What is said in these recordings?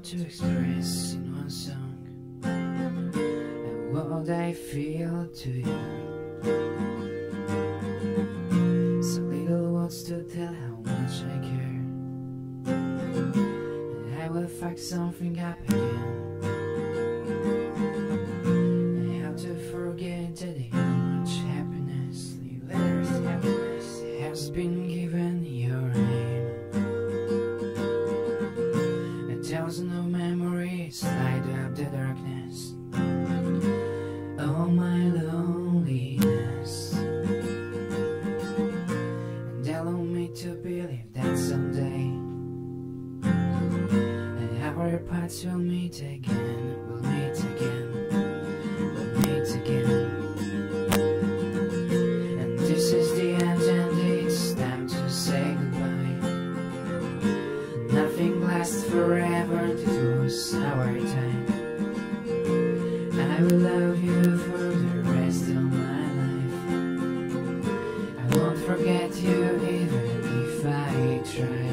to express in one song and what I feel to you. So little words to tell how much I care, and I will fuck something up again. I have to forget that how much happiness, letters happiness has been given your name. A thousand of memories light up the darkness, oh my loneliness, and allow me to believe that someday our paths will meet again, we'll meet again, we'll meet again. And this is the end and it's time to say goodbye. Nothing lasts forever, this was our time. I will love you for the rest of my life. I won't forget you even if I try.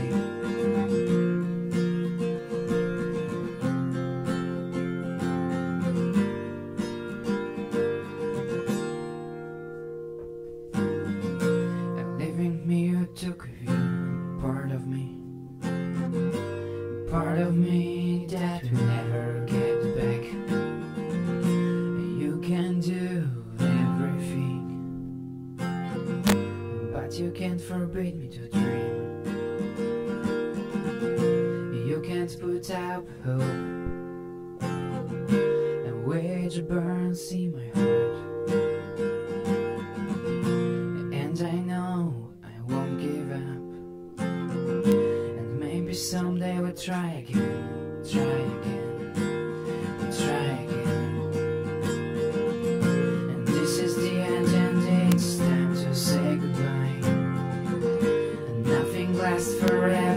Took of you, part of me that will never get back. You can do everything, but you can't forbid me to dream. You can't put up hope, and which burns in my heart. And I know won't give up, and maybe someday we'll try again, try again, try again. And this is the end and it's time to say goodbye. And nothing lasts forever.